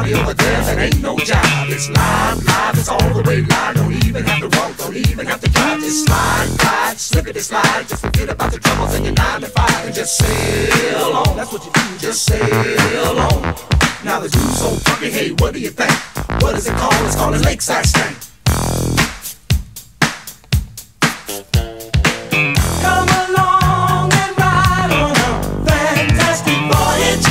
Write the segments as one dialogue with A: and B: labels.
A: party over there that ain't no job. It's live, live, it's all the way live. Don't even have to walk, don't even have to drive. Just slide, glide, slippity slide. Just forget about the troubles in your 9 to 5 and just sail on. That's what you do, just sail on. Now the dude's so funky, hey, what do you think? What is it called? It's called a lakeside stank.
B: Come along and ride on a fantastic voyage.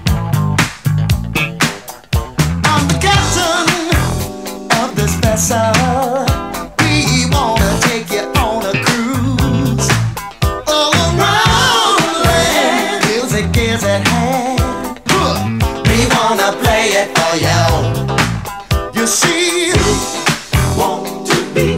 B: I'm the captain of this vessel. We wanna take you on a cruise all around the land. Music is at hand. We wanna play it for you. You see, we want to be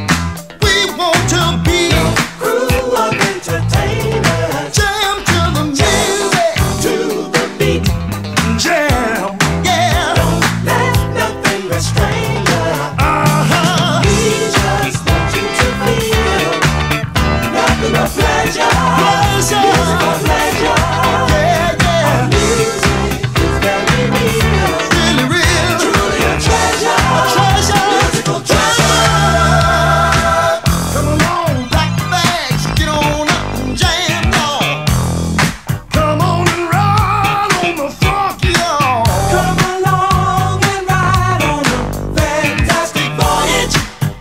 B: crew of entertainers. Jam to the music, to the beat. Jam, yeah. Don't let nothing restrain you. We just want you to feel nothing but pleasure. Musical pleasure. Yeah, yeah. Our music is very real. Really real. Truly a treasure. A treasure. Musical treasure. Come along, pack the bags, get on up and jam, y'all. Come on and ride on the funk, y'all. Come along and ride on a fantastic voyage.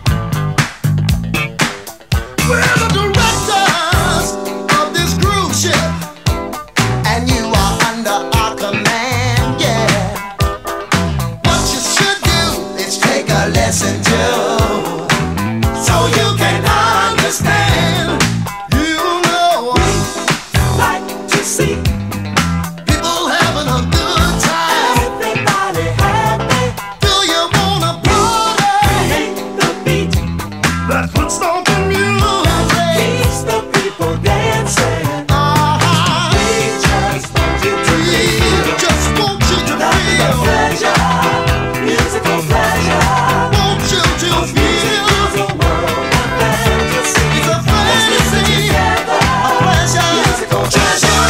B: We're the directors of this cruise ship, and you are under our command, yeah. What you should do is take a lesson too, so you can understand. You know we like to see people having a good time. Everybody happy. Do you wanna party? Create the beat. That's what stomping music keeps the people dancing. We just want you to feel. Just want you to feel pleasure, musical pleasure. Want you to feel the world of fantasy. It's a fantasy, a pleasure, musical treasure.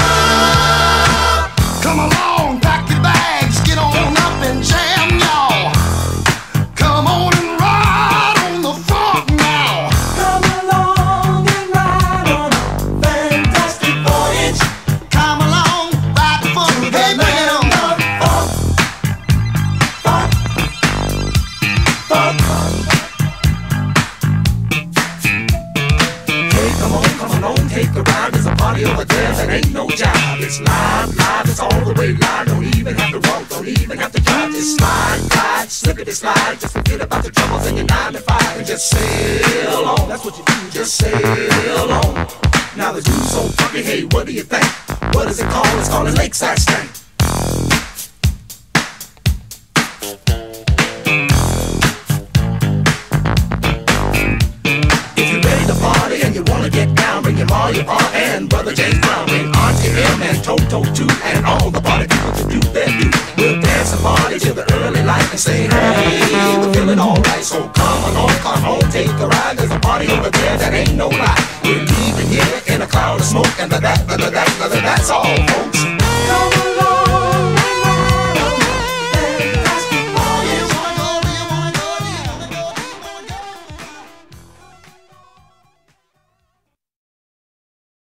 B: Come along, pack your bags, get on up and jam, y'all. Come on and ride on the funk now. Come along and ride on a fantastic voyage. Come along, ride the funk, hey man, on the funk, funk, funk. Hey, come on, take a ride. There's a party over there that ain't no job. It's live, live, it's all the way live. Don't even have to walk, don't even have to drive. Just slide, glide, slippity slide. Just forget about the troubles in your 9 to 5 and just sail on. That's what you do, just sail on. Now the dude's so funky, hey, what do you think? What is it called? It's called a lakeside stank. If you're ready to party and you wanna get down, bring your Ma, your Pa, and Brother James Brown. Bring Auntie M and Toto too, and all the party people to do their do. We'll dance and party till the early light and say, hey, we're feeling alright. So come on, take a ride. There's a party over there that ain't no lie. We're leaving here in a cloud of smoke, and that's all, folks. Come along.